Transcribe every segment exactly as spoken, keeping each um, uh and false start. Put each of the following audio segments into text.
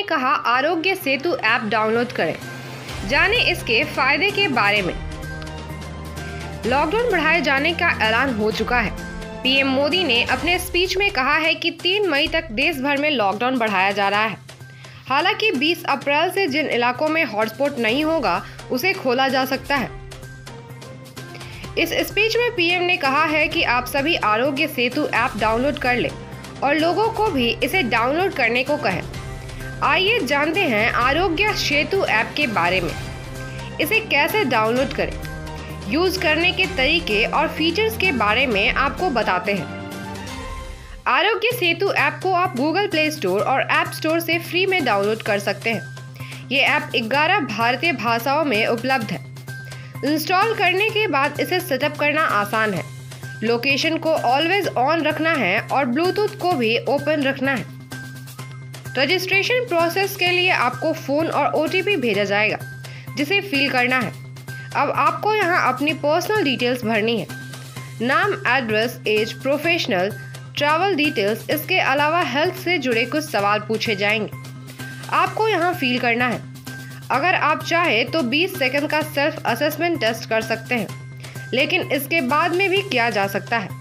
कहा Aarogya Setu app download करें। जाने इसके फायदे के बारे में। लॉकडाउन बढ़ाए जाने का ऐलान हो चुका है। पीएम मोदी ने अपने स्पीच में कहा है कि तीन मई तक देश भर में लॉकडाउन बढ़ाया जा रहा है। हालांकि बीस अप्रैल से जिन इलाकों में हॉटस्पॉट नहीं होगा उसे खोला जा सकता है। इस स्पीच में पीएम ने कहा है कि आप सभी आरोग्य सेतु ऐप डाउनलोड कर लें और लोगों को भी इसे डाउनलोड करने को कहें। आइए जानते हैं आरोग्य सेतु ऐप के बारे में। इसे कैसे डाउनलोड करें, यूज करने के तरीके और फीचर्स के बारे में आपको बताते हैं। आरोग्य सेतु ऐप को आप गूगल प्ले स्टोर और ऐप स्टोर से फ्री में डाउनलोड कर सकते हैं। ये ऐप ग्यारह भारतीय भाषाओं में उपलब्ध है। इंस्टॉल करने के बाद इसे सेटअप करना आसान है। लोकेशन को ऑलवेज ऑन रखना है और ब्लूटूथ को भी ओपन रखना है। रजिस्ट्रेशन प्रोसेस के लिए आपको फ़ोन और ओटीपी भेजा जाएगा, जिसे फिल करना है। अब आपको यहाँ अपनी पर्सनल डिटेल्स भरनी है। नाम, address, age, professional, travel details. इसके अलावा हेल्थ से जुड़े कुछ सवाल पूछे जाएंगे, आपको यहाँ फिल करना है। अगर आप चाहे तो बीस सेकंड का सेल्फ असेसमेंट टेस्ट कर सकते हैं, लेकिन इसके बाद में भी किया जा सकता है।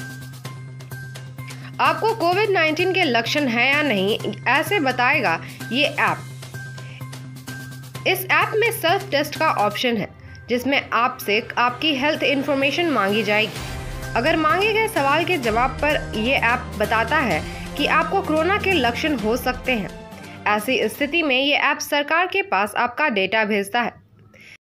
आपको कोविड नाइन्टीन के लक्षण हैं या नहीं, ऐसे बताएगा ये ऐप। इस ऐप में सेल्फ टेस्ट का ऑप्शन है, जिसमें आपसे आपकी हेल्थ इंफॉर्मेशन मांगी जाएगी। अगर मांगे गए सवाल के जवाब पर यह ऐप बताता है कि आपको कोरोना के लक्षण हो सकते हैं, ऐसी स्थिति में ये ऐप सरकार के पास आपका डेटा भेजता है।